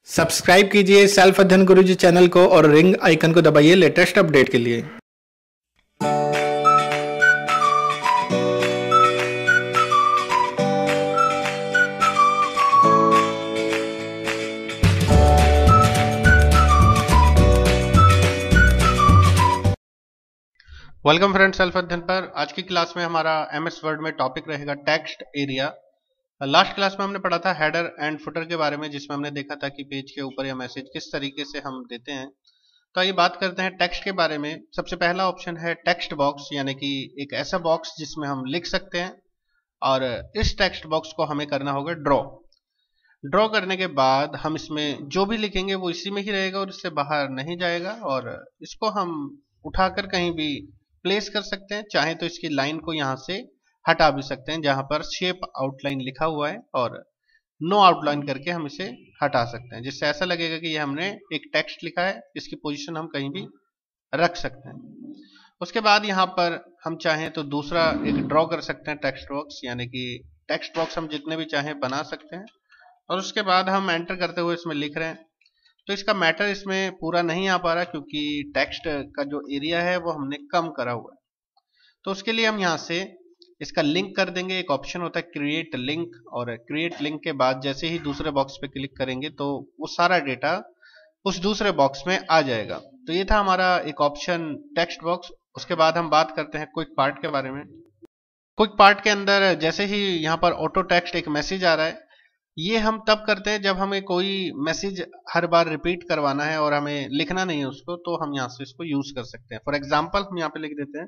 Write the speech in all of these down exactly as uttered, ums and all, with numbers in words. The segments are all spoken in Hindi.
सब्सक्राइब कीजिए सेल्फ अध्ययन गुरुजी चैनल को और रिंग आइकन को दबाइए लेटेस्ट अपडेट के लिए। वेलकम फ्रेंड्स सेल्फ अध्ययन पर। आज की क्लास में हमारा एमएस वर्ड में टॉपिक रहेगा टेक्स्ट एरिया। लास्ट क्लास में हमने पढ़ा था हेडर एंड फुटर के बारे में, जिसमें हमने देखा था कि पेज के ऊपर या मैसेज किस तरीके से हम देते हैं। तो आइए बात करते हैं टेक्स्ट के बारे में। सबसे पहला ऑप्शन है टेक्स्ट बॉक्स, यानी कि एक ऐसा बॉक्स जिसमें हम लिख सकते हैं और इस टेक्स्ट बॉक्स को हमें करना होगा ड्रॉ। ड्रॉ करने के बाद हम इसमें जो भी लिखेंगे वो इसी में ही रहेगा और इससे बाहर नहीं जाएगा, और इसको हम उठाकर कहीं भी प्लेस कर सकते हैं। चाहे तो इसकी लाइन को यहाँ से हटा भी सकते हैं, जहां पर शेप आउटलाइन लिखा हुआ है, और नो आउटलाइन करके हम इसे हटा सकते हैं, जिससे ऐसा लगेगा कि ये हमने एक टेक्स्ट लिखा है। इसकी पोजीशन हम कहीं भी रख सकते हैं। उसके बाद यहाँ पर हम चाहें तो दूसरा एक ड्रॉ कर सकते हैं टेक्स्ट बॉक्स, यानी कि टेक्स्ट बॉक्स हम जितने भी चाहें बना सकते हैं। और उसके बाद हम एंटर करते हुए इसमें लिख रहे हैं, तो इसका मैटर इसमें पूरा नहीं आ पा रहा क्योंकि टेक्स्ट का जो एरिया है वो हमने कम करा हुआ है। तो उसके लिए हम यहाँ से इसका लिंक कर देंगे। एक ऑप्शन होता है क्रिएट लिंक, और क्रिएट लिंक के बाद जैसे ही दूसरे बॉक्स पे क्लिक करेंगे तो वो सारा डेटा उस दूसरे बॉक्स में आ जाएगा। तो ये था हमारा एक ऑप्शन टेक्स्ट बॉक्स। उसके बाद हम बात करते हैं क्विक पार्ट के बारे में। क्विक पार्ट के अंदर जैसे ही यहाँ पर ऑटो टेक्स्ट एक मैसेज आ रहा है, ये हम तब करते हैं जब हमें कोई मैसेज हर बार रिपीट करवाना है और हमें लिखना नहीं है उसको, तो हम यहाँ से इसको यूज कर सकते हैं। फॉर एग्जाम्पल हम यहाँ पे लिख देते हैं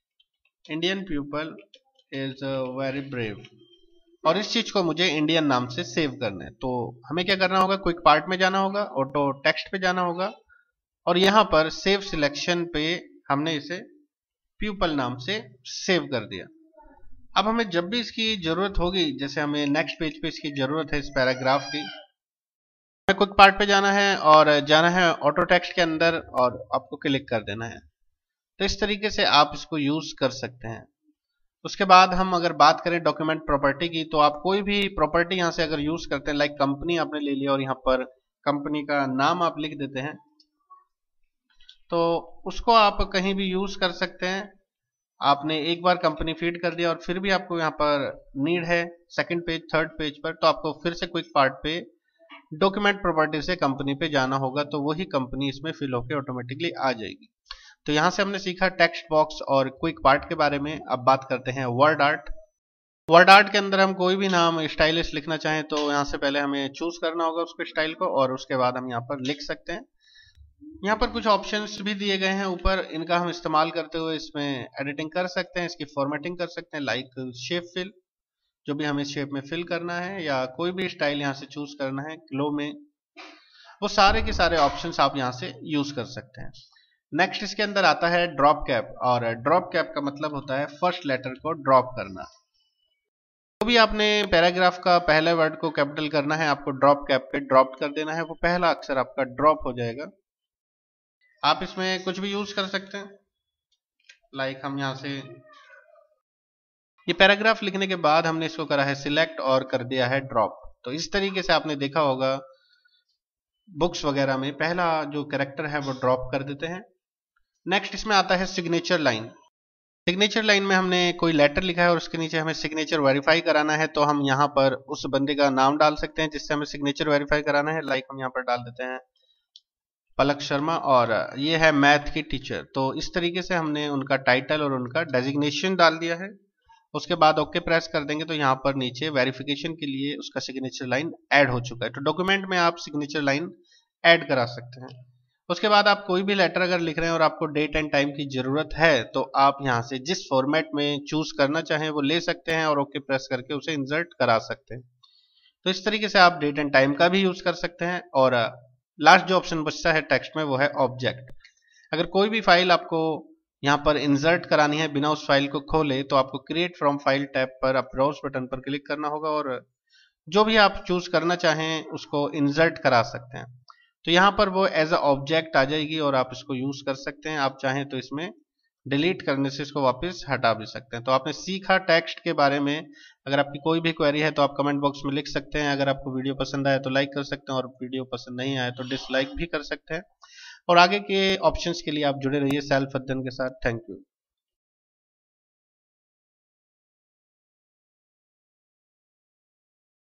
Indian people is very brave, और इस चीज को मुझे इंडियन नाम से सेव करना है। तो हमें क्या करना होगा, क्विक पार्ट में जाना होगा, ऑटो टेक्स्ट पे जाना होगा, और यहाँ पर सेव सिलेक्शन पे हमने इसे पीपल नाम से सेव कर दिया। अब हमें जब भी इसकी जरूरत होगी, जैसे हमें नेक्स्ट पेज पे इसकी जरूरत है इस पैराग्राफ की, हमें क्विक पार्ट पे जाना है और जाना है ऑटो टेक्स्ट के अंदर और आपको क्लिक कर देना है। तो इस तरीके से आप इसको यूज कर सकते हैं। उसके बाद हम अगर बात करें डॉक्यूमेंट प्रॉपर्टी की, तो आप कोई भी प्रॉपर्टी यहाँ से अगर यूज करते हैं, लाइक कंपनी आपने ले लिया और यहाँ पर कंपनी का नाम आप लिख देते हैं, तो उसको आप कहीं भी यूज कर सकते हैं। आपने एक बार कंपनी फीड कर दिया और फिर भी आपको यहाँ पर नीड है सेकंड पेज थर्ड पेज पर, तो आपको फिर से क्विक पार्ट पे डॉक्यूमेंट प्रॉपर्टी से कंपनी पे जाना होगा, तो वही कंपनी इसमें फिल होकर ऑटोमेटिकली आ जाएगी। तो यहां से हमने सीखा टेक्स्ट बॉक्स और क्विक पार्ट के बारे में। अब बात करते हैं वर्ड आर्ट। वर्ड आर्ट के अंदर हम कोई भी नाम स्टाइलिश लिखना चाहें तो यहां से पहले हमें चूज करना होगा उसके स्टाइल को, और उसके बाद हम यहाँ पर लिख सकते हैं। यहाँ पर कुछ ऑप्शंस भी दिए गए हैं ऊपर, इनका हम इस्तेमाल करते हुए इसमें एडिटिंग कर सकते हैं, इसकी फॉर्मेटिंग कर सकते हैं, लाइक शेप फिल, जो भी हमें शेप में फिल करना है, या कोई भी स्टाइल यहाँ से चूज करना है ग्लो में, वो सारे के सारे ऑप्शंस आप यहाँ से यूज कर सकते हैं। नेक्स्ट इसके अंदर आता है ड्रॉप कैप, और ड्रॉप कैप का मतलब होता है फर्स्ट लेटर को ड्रॉप करना। जो भी आपने पैराग्राफ का पहले वर्ड को कैपिटल करना है, आपको ड्रॉप कैप पे ड्रॉप कर देना है, वो पहला अक्षर आपका ड्रॉप हो जाएगा। आप इसमें कुछ भी यूज कर सकते हैं, लाइक हम यहाँ से ये पैराग्राफ लिखने के बाद हमने इसको करा है सिलेक्ट और कर दिया है ड्रॉप। तो इस तरीके से आपने देखा होगा बुक्स वगैरह में पहला जो कैरेक्टर है वो ड्रॉप कर देते हैं। नेक्स्ट इसमें आता है सिग्नेचर लाइन। सिग्नेचर लाइन में हमने कोई लेटर लिखा है और उसके नीचे हमें सिग्नेचर वेरीफाई कराना है, तो हम यहाँ पर उस बंदे का नाम डाल सकते हैं जिससे हमें सिग्नेचर वेरीफाई कराना है। लाइक हम यहाँ पर डाल देते हैं पलक शर्मा, और ये है मैथ की टीचर। तो इस तरीके से हमने उनका टाइटल और उनका डेजिग्नेशन डाल दिया है। उसके बाद ओके प्रेस कर देंगे तो यहाँ पर नीचे वेरिफिकेशन के लिए उसका सिग्नेचर लाइन ऐड हो चुका है। तो डॉक्यूमेंट में आप सिग्नेचर लाइन ऐड करा सकते हैं। उसके बाद आप कोई भी लेटर अगर लिख रहे हैं और आपको डेट एंड टाइम की जरूरत है, तो आप यहाँ से जिस फॉर्मेट में चूज करना चाहें वो ले सकते हैं और ओके प्रेस करके उसे इंसर्ट करा सकते हैं। तो इस तरीके से आप डेट एंड टाइम का भी यूज कर सकते हैं। और लास्ट जो ऑप्शन बचता है टेक्स्ट में वो है ऑब्जेक्ट। अगर कोई भी फाइल आपको यहाँ पर इंसर्ट करानी है बिना उस फाइल को खोले, तो आपको क्रिएट फ्रॉम फाइल टैब पर आप ब्राउज बटन पर क्लिक करना होगा और जो भी आप चूज करना चाहें उसको इंसर्ट करा सकते हैं। तो यहाँ पर वो एज अ ऑब्जेक्ट आ जाएगी और आप इसको यूज कर सकते हैं। आप चाहें तो इसमें डिलीट करने से इसको वापस हटा भी सकते हैं। तो आपने सीखा टेक्स्ट के बारे में। अगर आपकी कोई भी क्वेरी है तो आप कमेंट बॉक्स में लिख सकते हैं। अगर आपको वीडियो पसंद आया तो लाइक कर सकते हैं, और वीडियो पसंद नहीं आया तो डिसलाइक भी कर सकते हैं। और आगे के ऑप्शंस के लिए आप जुड़े रहिए सेल्फ अध्ययन के साथ। Thank you.